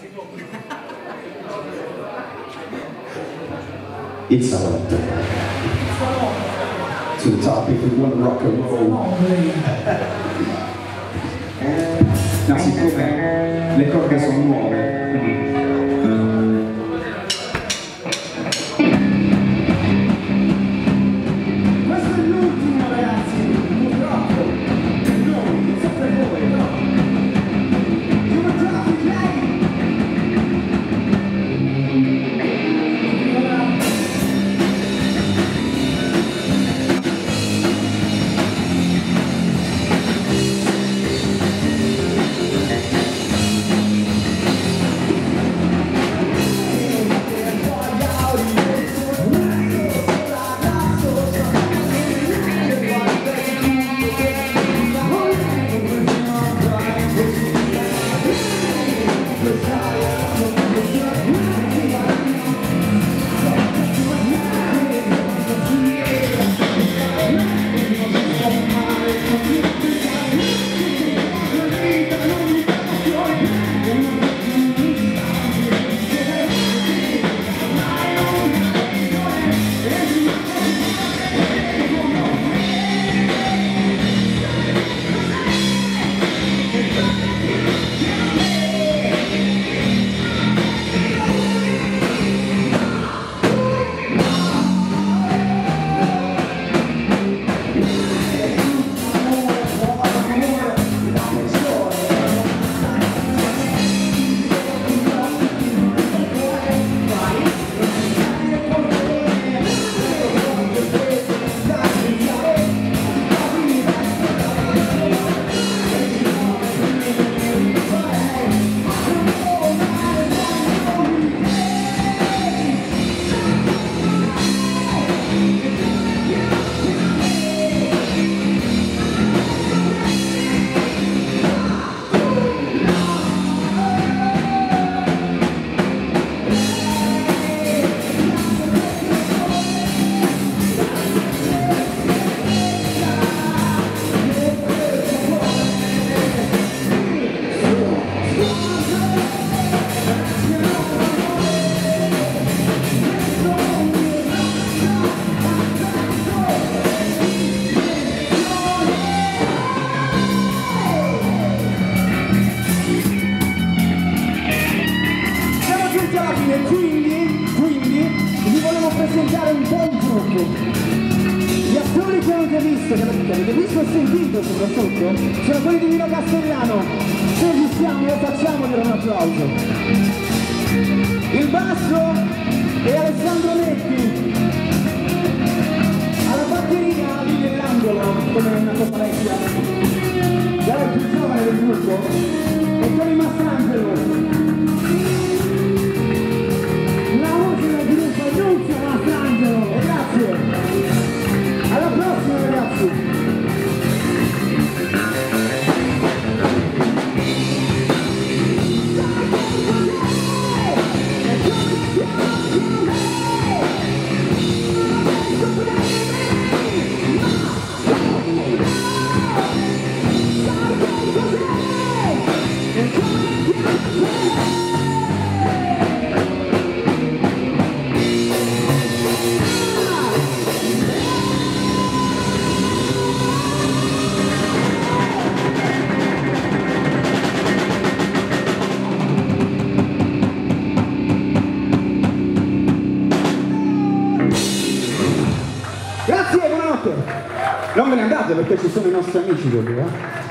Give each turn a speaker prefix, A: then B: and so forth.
A: Il salotto. To the top if you want rock and roll. No, siccome le corde sono nuove.
B: Gli attori che avete visto e sentito soprattutto, sono quelli di Nino Castellano. Se esistiamo lo facciamo per un applauso. Il basso è Alessandro Netti, alla batteria lì nell'angolo, come una copaletta, era il più giovane del gruppo, e Tony Mastrangelo. Alla prossima ragazzi! Grazie, buonanotte! Non ve ne andate perché ci sono i nostri amici quelli, eh?